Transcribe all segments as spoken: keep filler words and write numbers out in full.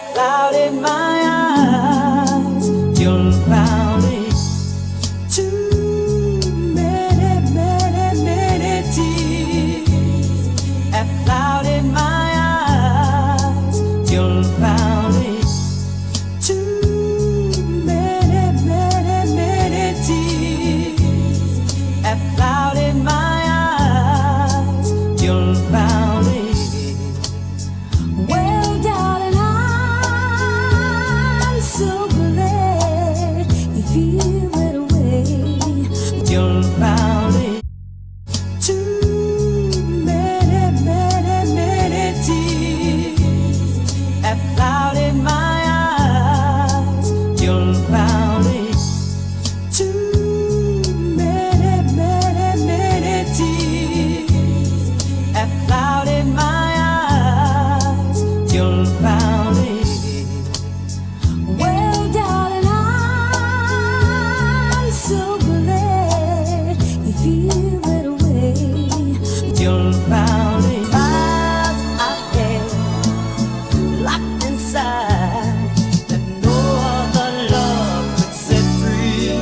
clouded my eyes. You'll found it. Too many, many, many tears have clouded my eyes. You'll found it. Too many, many, many tears have clouded my eyes. You'll found it. Well, darling, I'm so glad you feel that way. You'll found it. Too many, many, many tears have clouded my eyes. You'll found it. Too many, many, many tears have clouded my eyes. You'll found it. Well, darling, I'm so glad you feel that way. You'll found it. Miles out there, locked inside, that no other love could set free.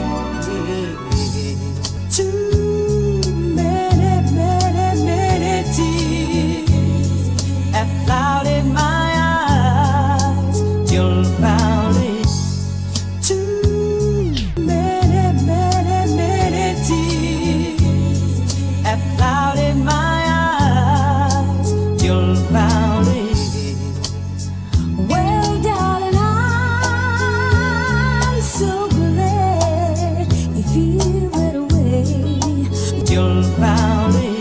Too many, many, many tears have clouded my eyes. You'll found it. Too many, many, many tears have clouded my eyes. You'll found it. Well, darling, I'm so glad you feel that way. You'll found it.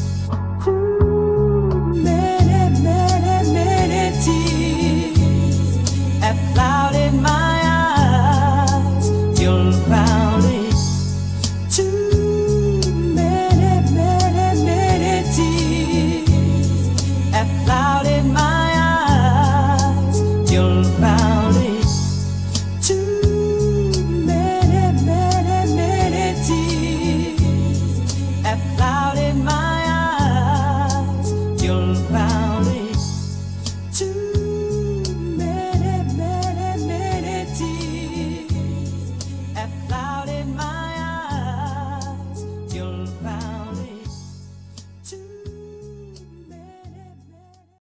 Too many, many, many tears have clouded my eyes. You'll found it. Too many, many, many tears have clouded my eyes. You'll find